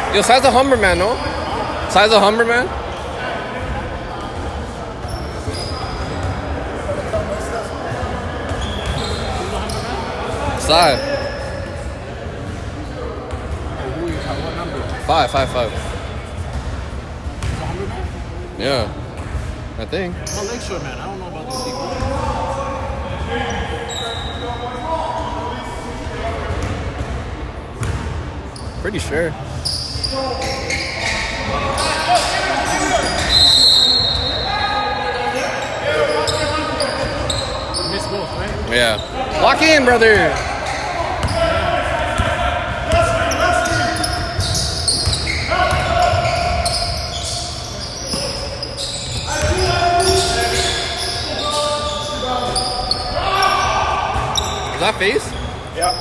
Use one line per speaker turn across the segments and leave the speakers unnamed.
Yo, size of Humber, man, no? Size of Humber, man? Size. 5. Yeah, I think.
Well, Lakeshore, man. I don't know about these people.
Pretty sure.
Miss both, right?
Yeah. Lock in, brother. Is that face?
Yeah.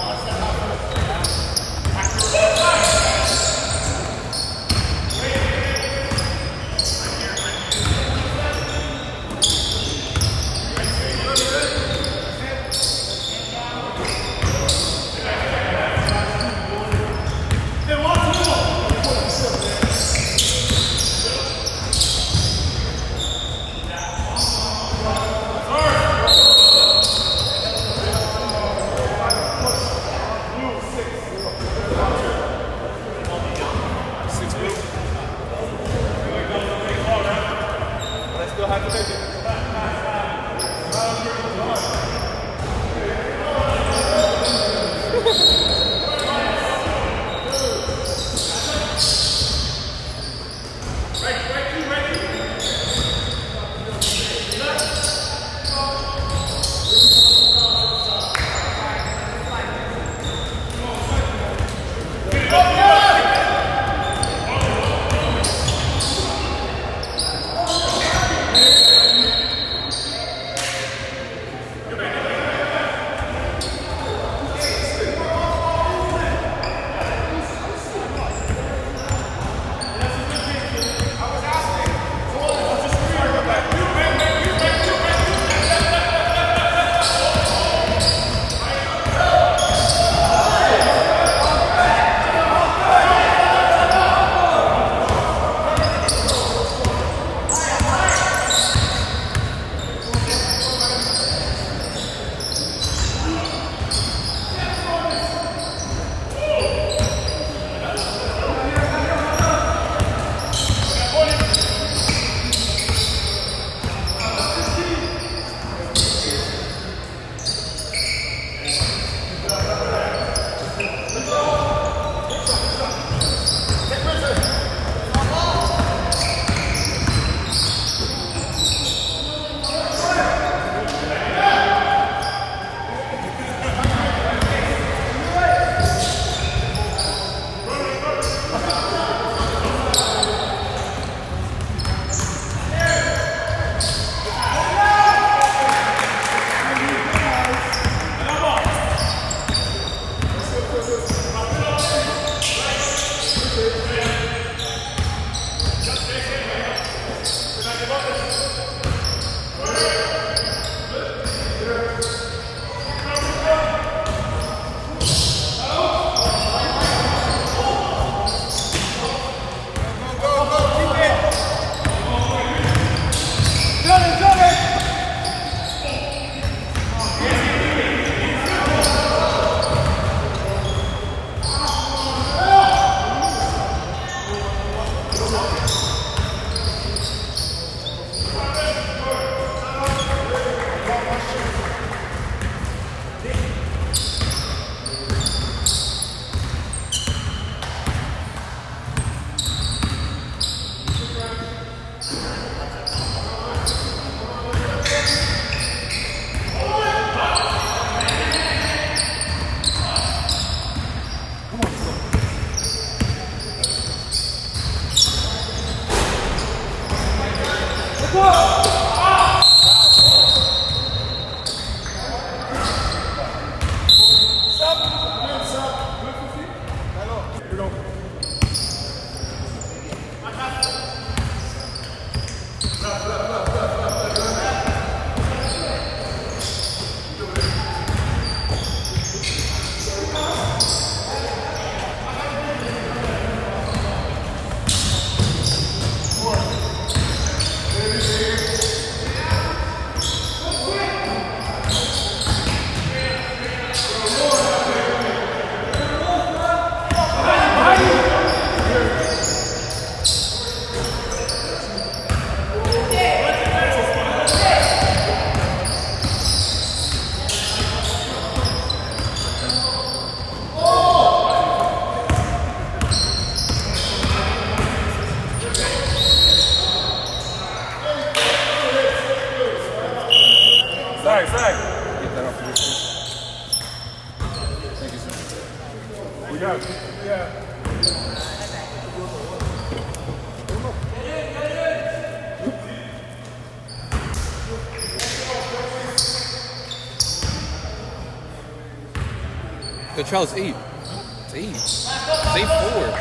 Montreal is 8. It's 8. It's 8-4.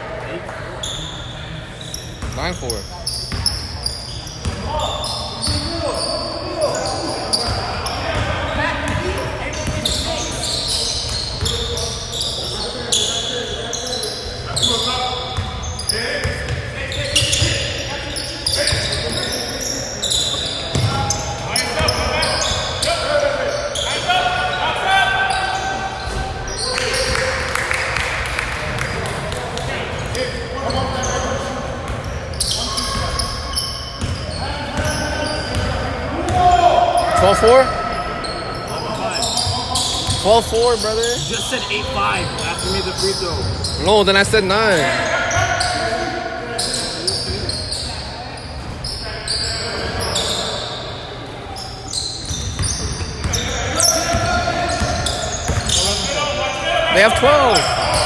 9-4. Twelve 4, brother.
You just said 8-5 after me the free throw.
No, then I said 9. They have 12.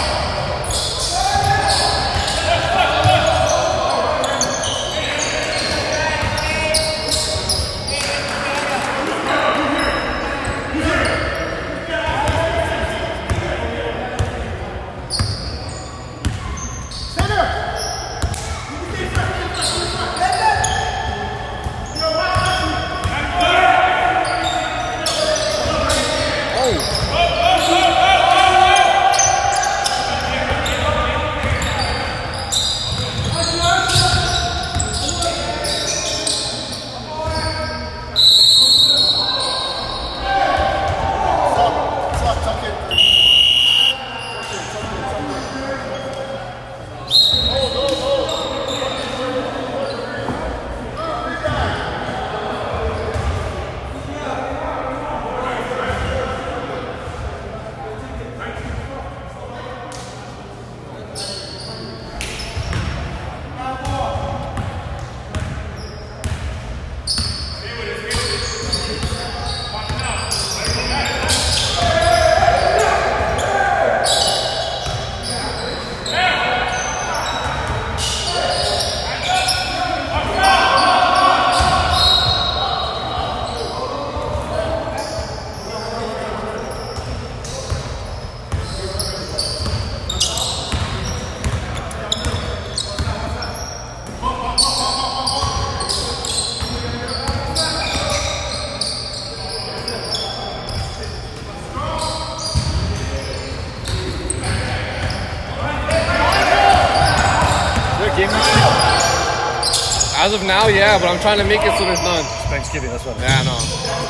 As of now, yeah, but I'm trying to make it so there's none.
It's Thanksgiving, that's what.
Yeah, I know.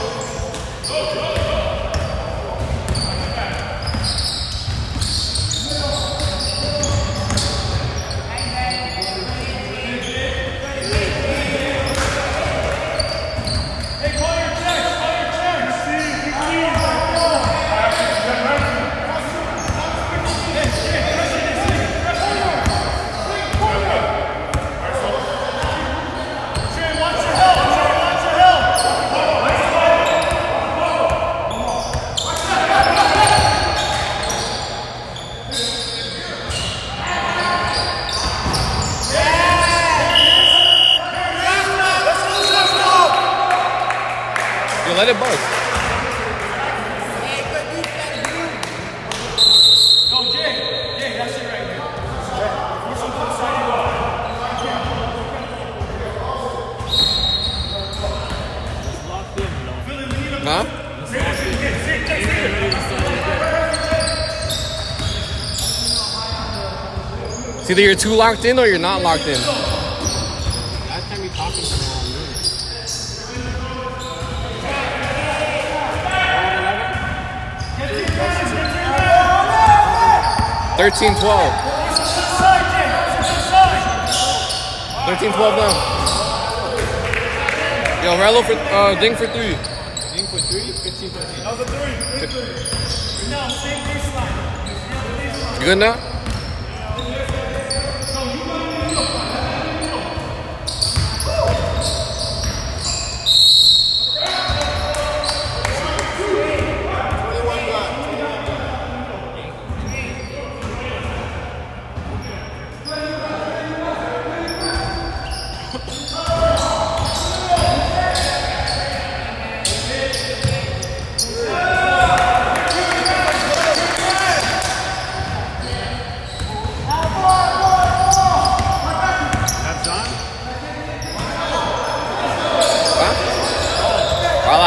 Let it buzz.
Go, Jay. Jay, that's it right there. Just locked in, you know.
Huh? It's either you're too locked in or you're not locked in.
Last time we talked to him,
13-12. 13-12 now. Yo, Relo for ding for 3.
Ding for 3, 15 for 8. Over 3. No, same baseline.
You good now?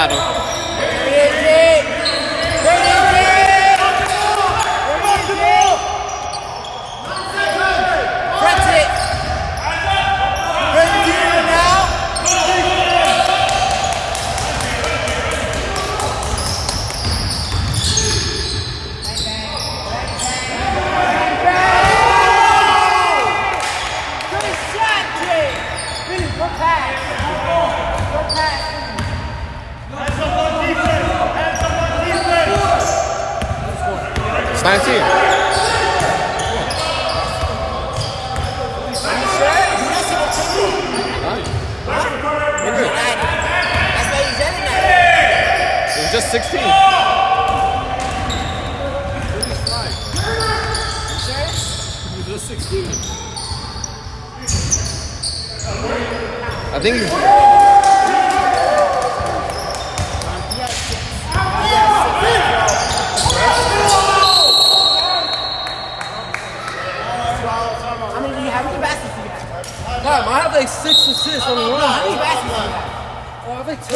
at him. It's 19. It's just 16.
It's just 16.
I think he's...
God, I have like 6 assists on the run.
How many baskets do you have?
Oh, I have like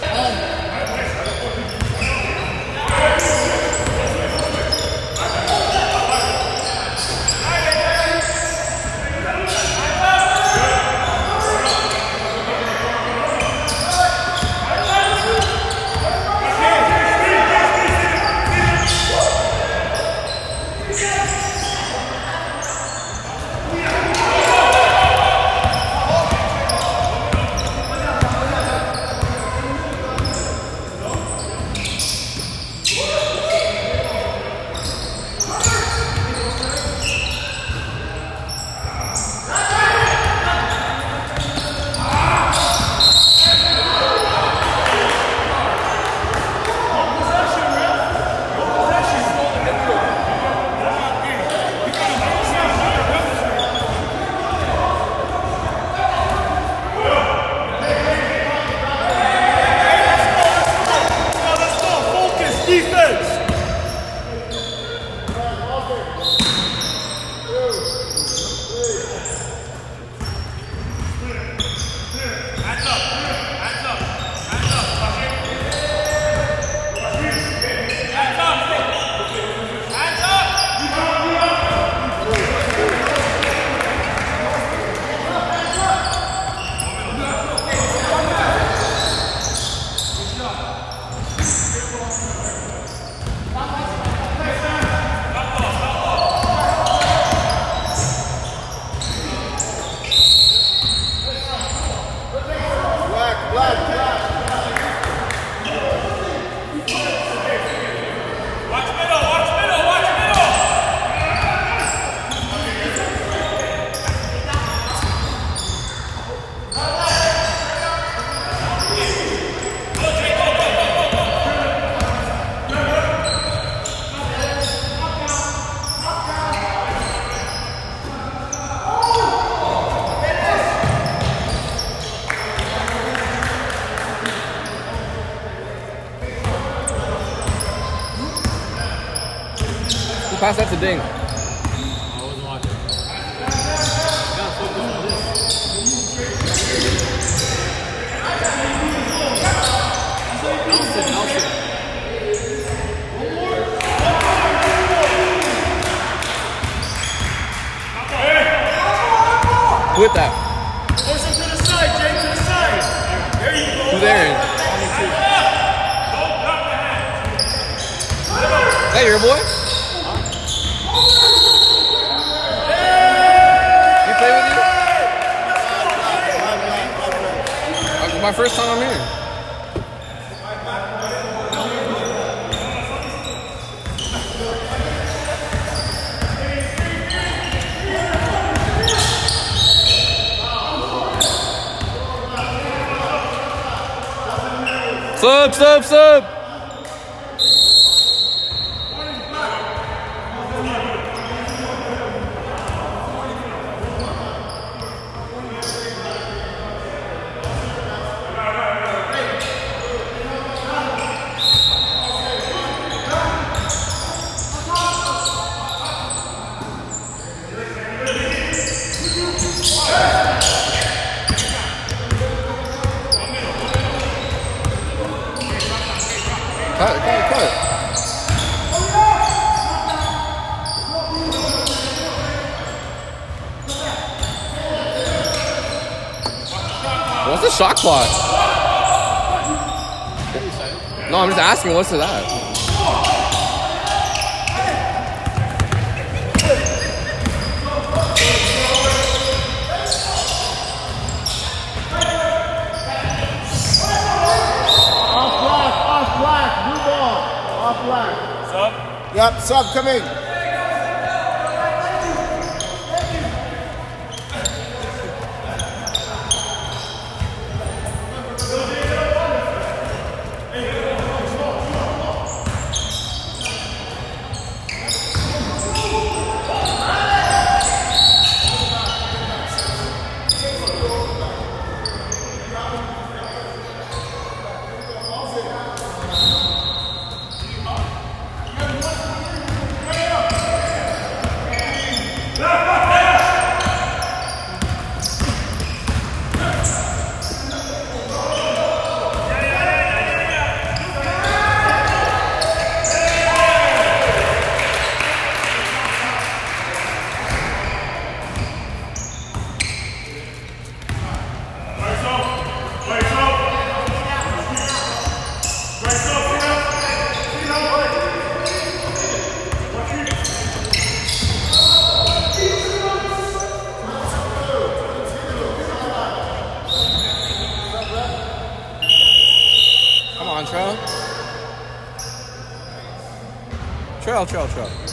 Who passed that to Ding?
I wasn't watching. You gotta focus on this. Nelson.
Who hit that?
Listen to the side, Jake, to the side. There you go.
Who's Aaron? Is that your boy? He play with you? My first time I'm here. Sub. Cut. What's the shot clock? No, I'm just asking, what's to that?
Off black, new ball. Off black.
Sub?
Yep, sub, come in.
Trail.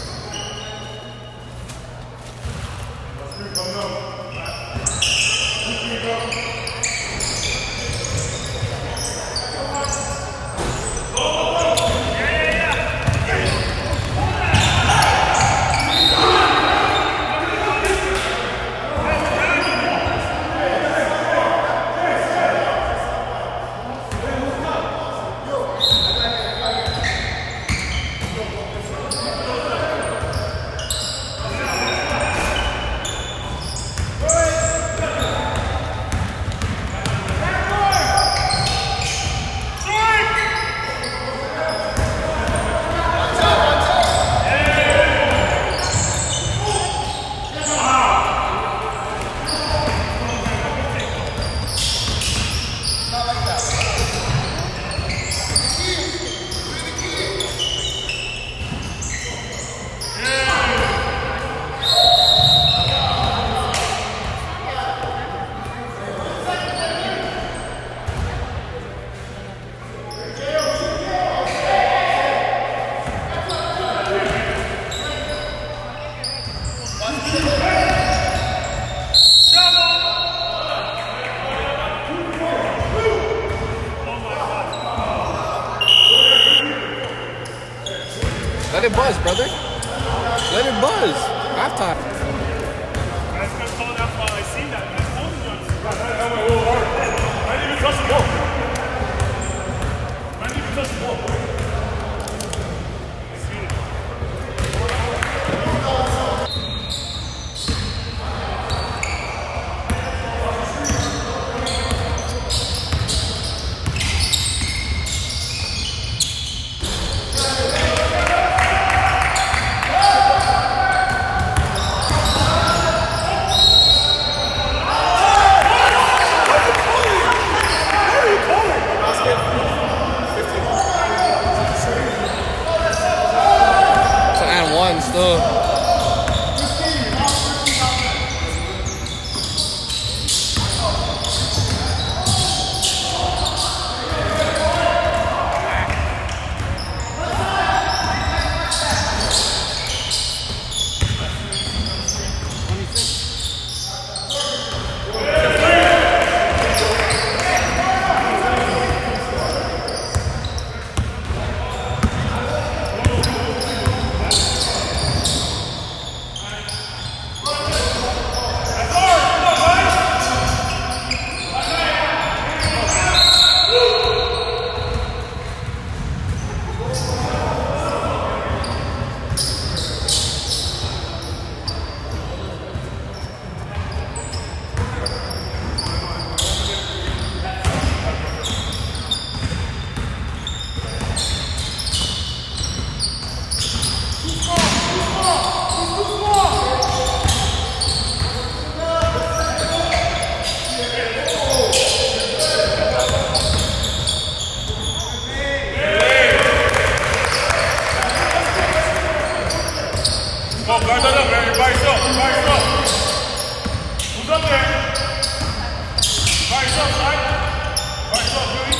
Let it buzz, brother. Let it buzz. Halftime.
That's good call that foul. I seen that. That's holding on. I didn't even touch the ball. I didn't even touch the ball. I seen it. Come on, guard that up, man. By yourself. By yourself. Who's up there? By yourself, right? By yourself, Billy.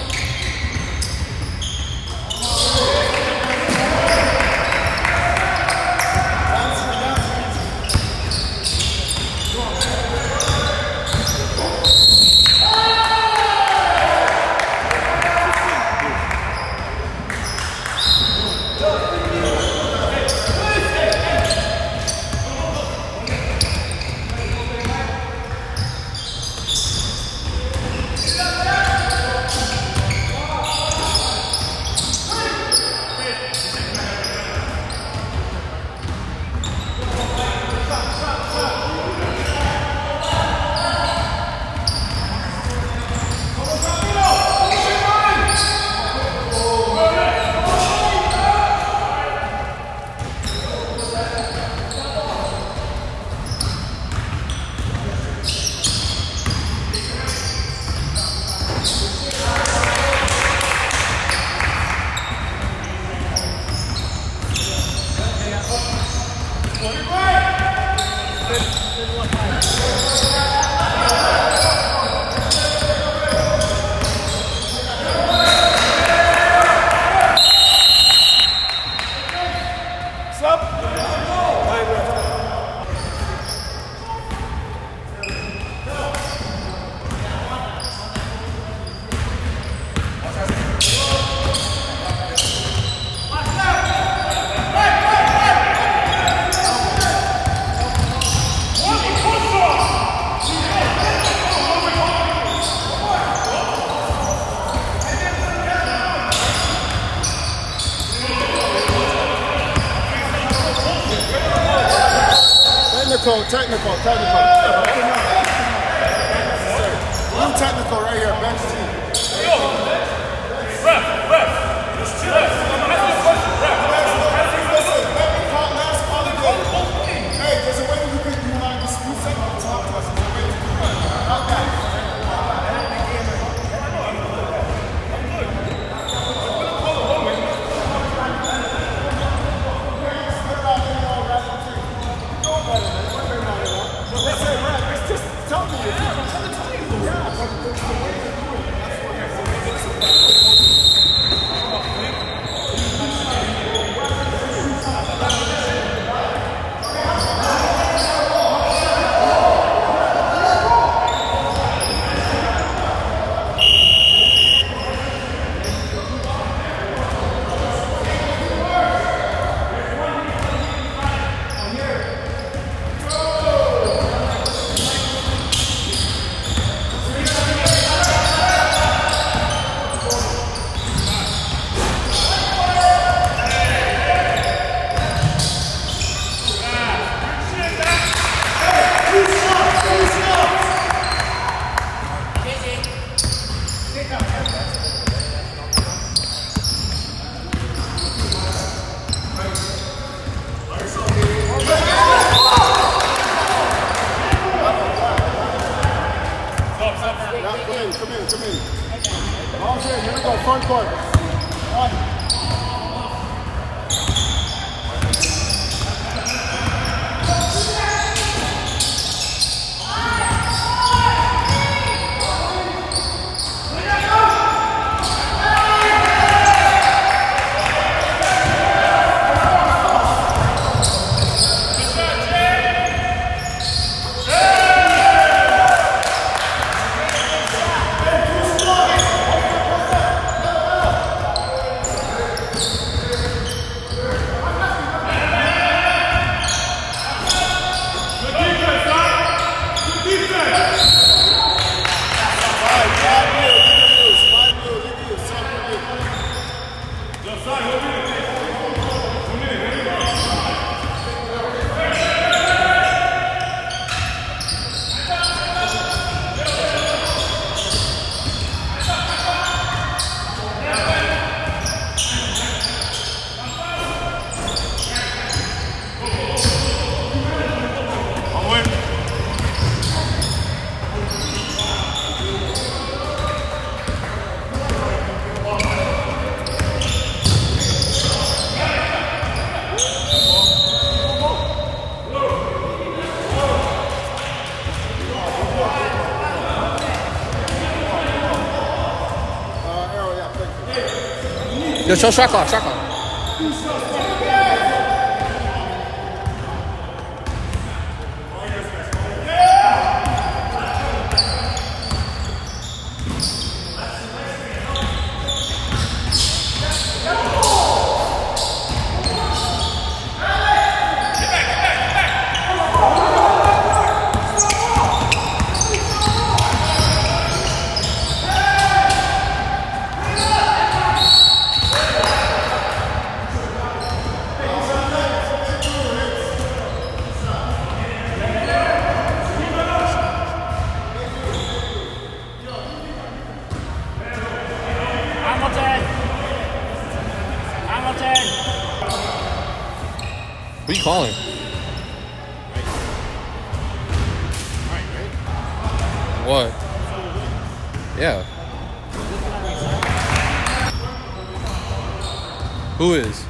Technical. Blue technical right here, bench team.
Ref. Let's chill. Ask me a question, ref.
Last call of day. Hey, there's a way you want to dispute something, talk to us. There's a way to do it. Not that. Tell me if Come in. Okay, here we go, front court. One.
Yo, show shot clock, shot clock. What are you calling? What? Yeah. Who is?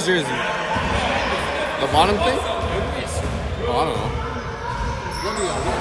jersey? The bottom thing? Oh, I don't know.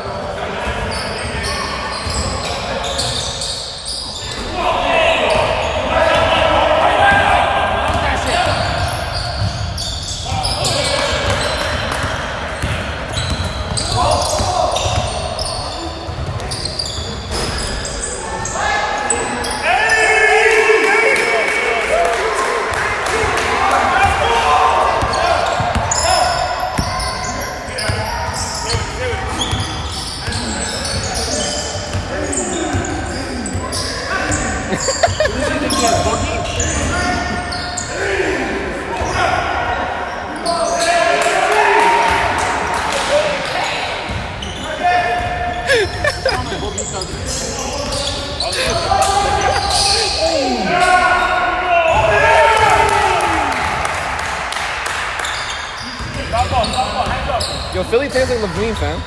Yo, Philly tastes like Levine, fam.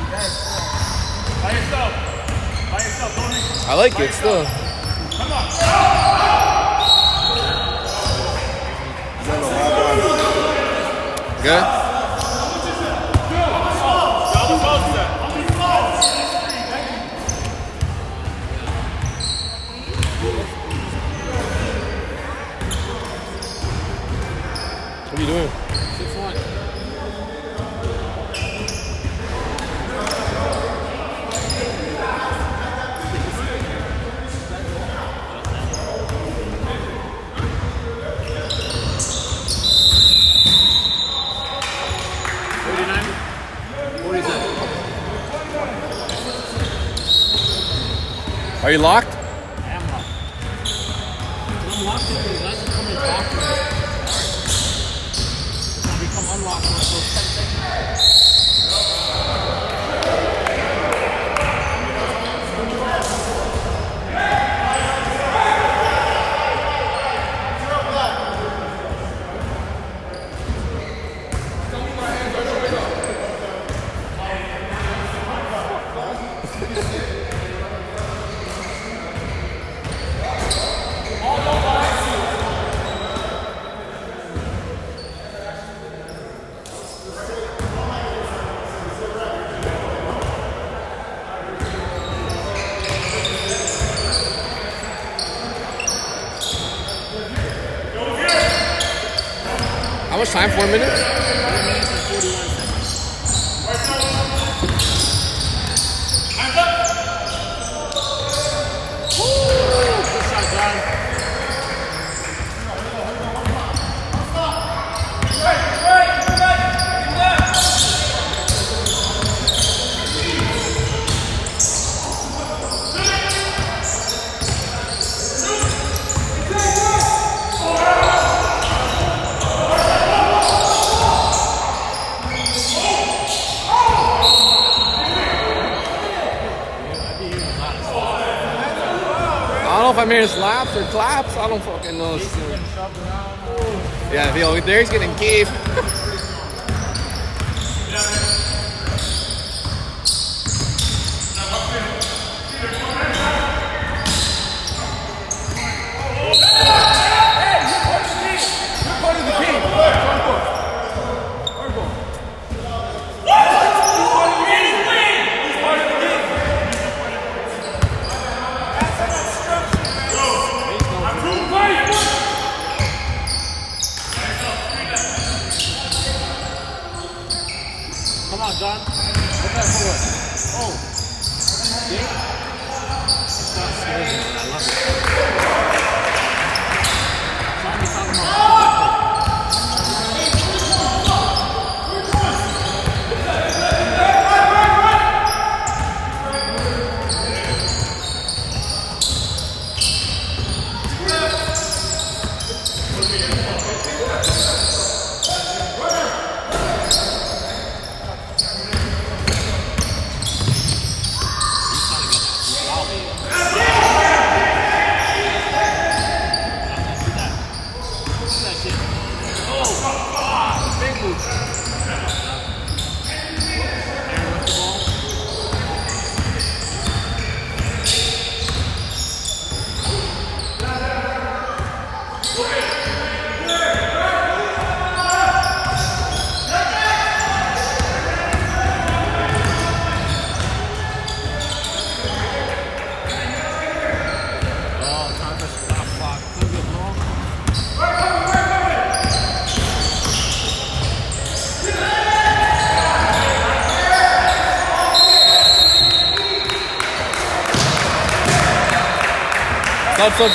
By yourself. By yourself. Don't make
I like it still.
Come on.
Good? What are you doing?
6-1.
Are you locked?
I am locked. I'm locked because you guys come and talk to me. I become unlocked in those 10 seconds.
How much time? 4 minutes?
4 minutes and 41 seconds. Good shot, John.
I don't know if I'm hearing slaps or claps. I don't fucking know. Yeah, yo, there's getting caved.
Come on, John. Look that forward. Oh. See? John scares me. I love it. John, you're talking about.
Stop.
2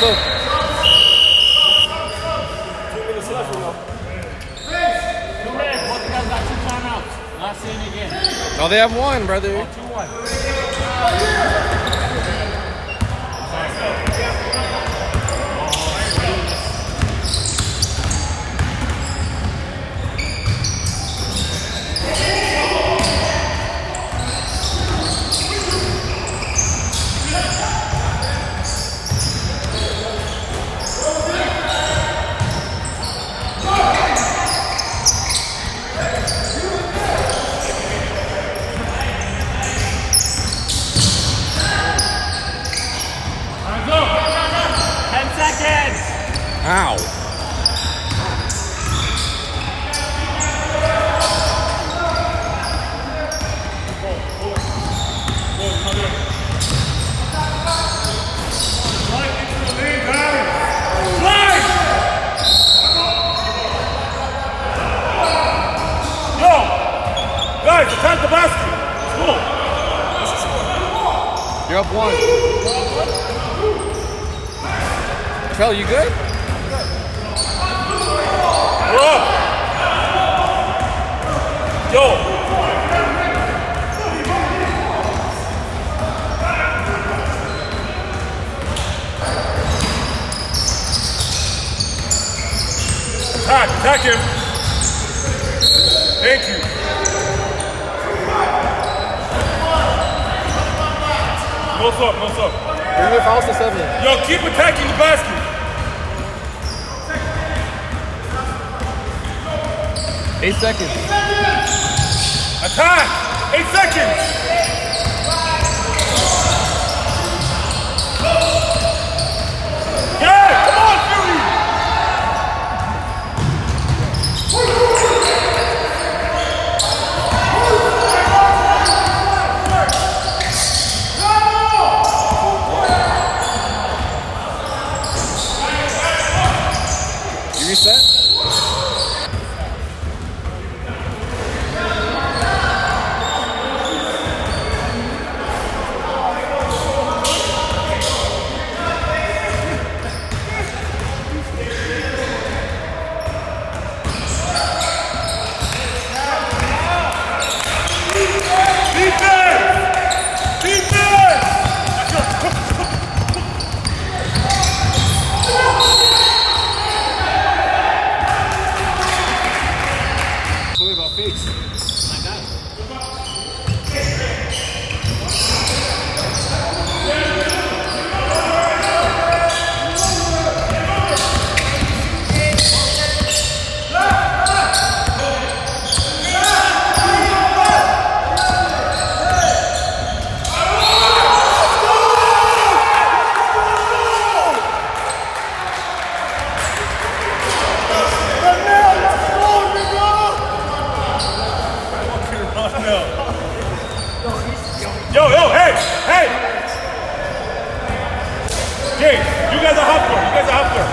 minutes left, you know. 2 minutes. Both of them got 2 timeouts. Not seeing it again.
No, they have 1, brother.
2-1.
Ow.
Guys, attack the basket.
You're up 1. Trell, you good?
We're up. Yo. Attack him. Thank you. What's up?
Bring your fouls to 7.
Yo, keep attacking the basket.
8 seconds.
Attack! 8 seconds! Yeah! Come on, Fury!
You reset?
Yo, hey! James, you guys are half court.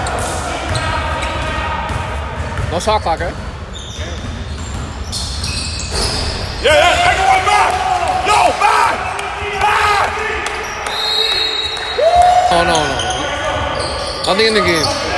No shot clock, eh?
Yeah, everyone back! Yo, back!
Oh, no. Nothing in the game.